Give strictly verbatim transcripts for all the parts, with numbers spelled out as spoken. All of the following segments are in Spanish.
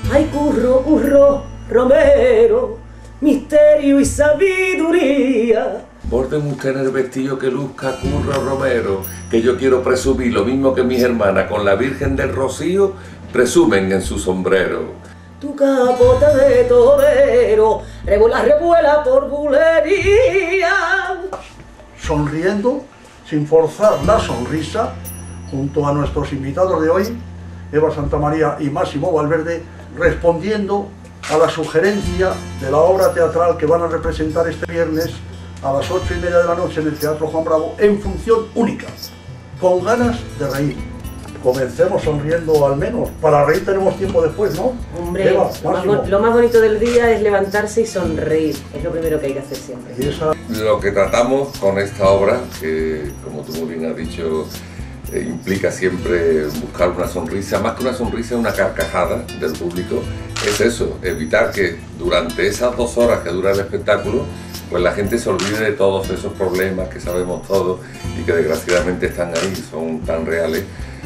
Ay, curro, curro, Romero, misterio y sabiduría. Borden usted en el vestido que luzca Curro Romero, que yo quiero presumir lo mismo que mis hermanas con la Virgen del Rocío presumen en su sombrero. Tu capota de torero, revuela, revuela por bulería. Sonriendo, sin forzar la sonrisa, junto a nuestros invitados de hoy, Eva Santamaría y Máximo Valverde, respondiendo a la sugerencia de la obra teatral que van a representar este viernes a las ocho y media de la noche en el Teatro Juan Bravo, en función única, con ganas de reír. Comencemos sonriendo al menos, para reír tenemos tiempo después, ¿no? Hombre, Eva, lo, más, lo más bonito del día es levantarse y sonreír, es lo primero que hay que hacer siempre. Y esa... Lo que tratamos con esta obra, que como tú muy bien has dicho, eh, implica siempre buscar una sonrisa, más que una sonrisa, una carcajada del público, es eso, evitar que durante esas dos horas que dura el espectáculo, pues la gente se olvide de todos esos problemas que sabemos todos y que desgraciadamente están ahí, son tan reales.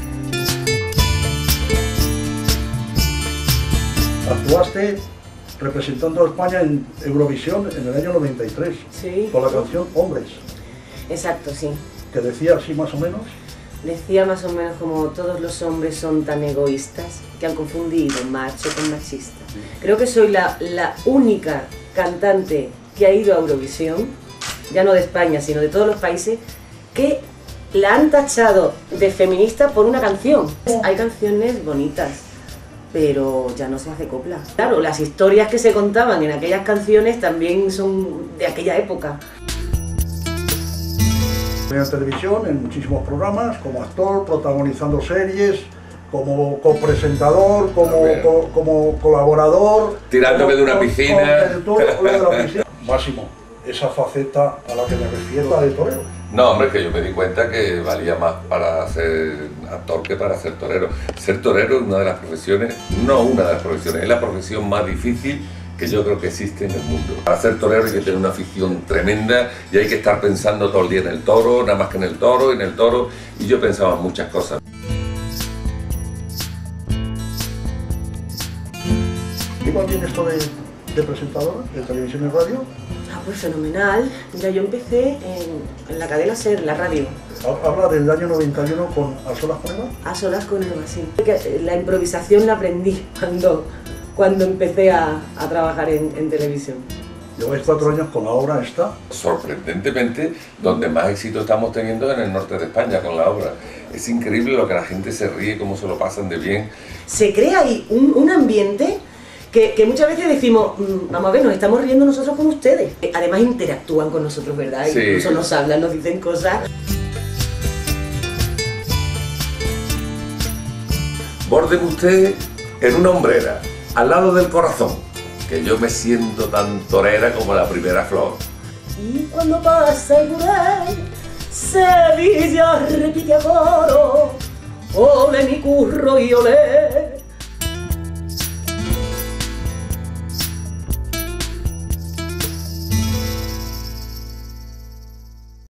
Actuaste representando a España en Eurovisión en el año noventa y tres, sí, con la canción Hombres. Exacto, sí. Que decía así más o menos. Decía más o menos como todos los hombres son tan egoístas que han confundido macho con machista. Creo que soy la, la única cantante que ha ido a Eurovisión, ya no de España, sino de todos los países, que la han tachado de feminista por una canción. Hay canciones bonitas, pero ya no se hace copla. Claro, las historias que se contaban en aquellas canciones también son de aquella época. En televisión, en muchísimos programas, como actor, protagonizando series, como copresentador, como, co, como colaborador. Tirándome de una piscina. Máximo, esa faceta a la que me refiero, la de torero. No, hombre, que yo me di cuenta que valía más para ser actor que para ser torero. Ser torero es una de las profesiones, no una de las profesiones, es la profesión más difícil que yo creo que existe en el mundo. Para ser torero hay que tener una afición tremenda y hay que estar pensando todo el día en el toro, nada más que en el toro, en el toro, y yo pensaba en muchas cosas. ¿Iba bien esto de, de presentadora, de televisión y radio? Ah, pues fenomenal. Mira, yo empecé en, en la cadena SER, la radio. Habla del año noventa y uno con A Solas con Eva. A solas con Eva, sí. La improvisación la aprendí cuando, cuando empecé a, a trabajar en, en televisión. Lleváis cuatro años con la obra esta. Sorprendentemente, donde más éxito estamos teniendo es en el norte de España con la obra. Es increíble lo que la gente se ríe, cómo se lo pasan de bien. Se crea ahí un, un ambiente que, que muchas veces decimos, mmm, vamos a ver, nos estamos riendo nosotros con ustedes. Además interactúan con nosotros, ¿verdad? Sí. Incluso nos hablan, nos dicen cosas. Borden usted en una hombrera, al lado del corazón, que yo me siento tan torera como la primera flor. Y cuando pasa el Gurel, Sevilla repite a coro, ole mi curro y ole